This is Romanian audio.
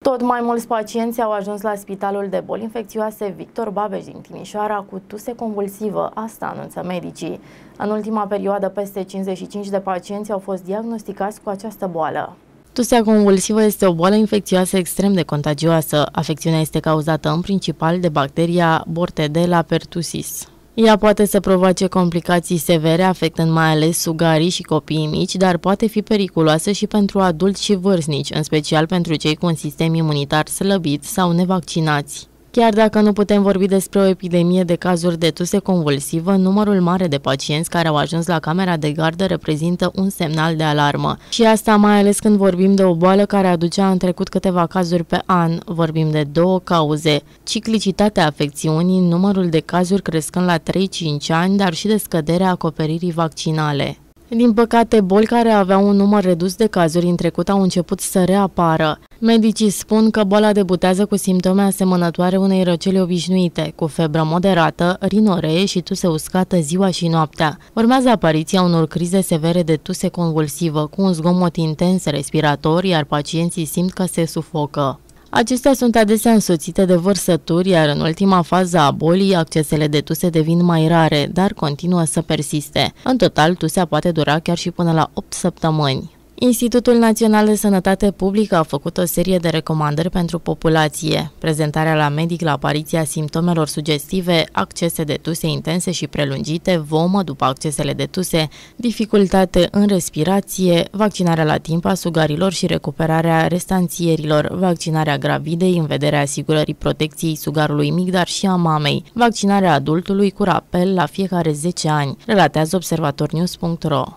Tot mai mulți pacienți au ajuns la Spitalul de Boli Infecțioase Victor Babeș din Timișoara cu tuse convulsivă, asta anunță medicii. În ultima perioadă, peste 55 de pacienți au fost diagnosticați cu această boală. Tusea convulsivă este o boală infecțioasă extrem de contagioasă. Afecțiunea este cauzată în principal de bacteria Bordetella pertussis. Ea poate să provoace complicații severe, afectând mai ales sugarii și copiii mici, dar poate fi periculoasă și pentru adulți și vârstnici, în special pentru cei cu un sistem imunitar slăbit sau nevaccinați. Chiar dacă nu putem vorbi despre o epidemie de cazuri de tuse convulsivă, numărul mare de pacienți care au ajuns la camera de gardă reprezintă un semnal de alarmă. Și asta mai ales când vorbim de o boală care aducea în trecut câteva cazuri pe an. Vorbim de două cauze: ciclicitatea afecțiunii, numărul de cazuri crescând la 3-5 ani, dar și de scăderea acoperirii vaccinale. Din păcate, boli care aveau un număr redus de cazuri în trecut au început să reapară. Medicii spun că boala debutează cu simptome asemănătoare unei răceli obișnuite, cu febră moderată, rinoree și tuse uscată ziua și noaptea. Urmează apariția unor crize severe de tuse convulsivă, cu un zgomot intens respirator, iar pacienții simt că se sufocă. Acestea sunt adesea însoțite de vărsături, iar în ultima fază a bolii, accesele de tuse devin mai rare, dar continuă să persiste. În total, tusea poate dura chiar și până la 8 săptămâni. Institutul Național de Sănătate Publică a făcut o serie de recomandări pentru populație: prezentarea la medic la apariția simptomelor sugestive, accese de tuse intense și prelungite, vomă după accesele de tuse, dificultate în respirație, vaccinarea la timp a sugarilor și recuperarea restanțierilor, vaccinarea gravidei în vederea asigurării protecției sugarului mic, dar și a mamei, vaccinarea adultului cu rapel la fiecare 10 ani, relatează observatornews.ro.